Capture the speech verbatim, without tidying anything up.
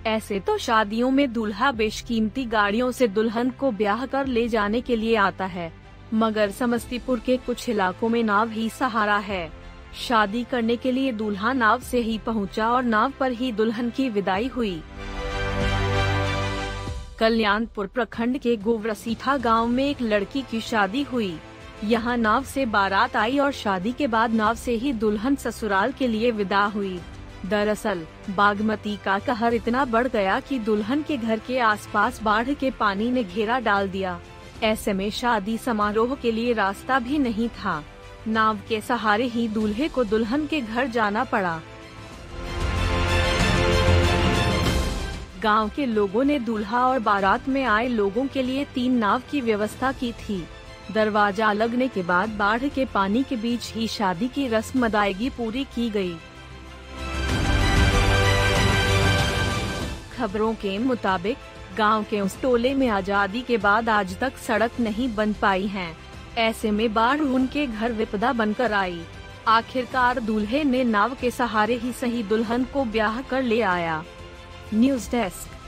ऐसे तो शादियों में दूल्हा बेशकीमती गाड़ियों से दुल्हन को ब्याह कर ले जाने के लिए आता है, मगर समस्तीपुर के कुछ इलाकों में नाव ही सहारा है। शादी करने के लिए दूल्हा नाव से ही पहुंचा और नाव पर ही दुल्हन की विदाई हुई। कल्याणपुर प्रखंड के गोवरसीठा गांव में एक लड़की की शादी हुई। यहां नाव से बारात आई और शादी के बाद नाव से ही दुल्हन ससुराल के लिए विदा हुई। दरअसल बागमती का कहर इतना बढ़ गया कि दुल्हन के घर के आसपास बाढ़ के पानी ने घेरा डाल दिया। ऐसे में शादी समारोह के लिए रास्ता भी नहीं था। नाव के सहारे ही दूल्हे को दुल्हन के घर जाना पड़ा। गांव के लोगों ने दूल्हा और बारात में आए लोगों के लिए तीन नाव की व्यवस्था की थी। दरवाजा लगने के बाद बाढ़ के पानी के बीच ही शादी की रस्म अदायगी पूरी की गई। खबरों के मुताबिक गांव के उस टोले में आजादी के बाद आज तक सड़क नहीं बन पाई है। ऐसे में बाढ़ उनके घर विपदा बनकर आई। आखिरकार दूल्हे ने नाव के सहारे ही सही दुल्हन को ब्याह कर ले आया। News desk.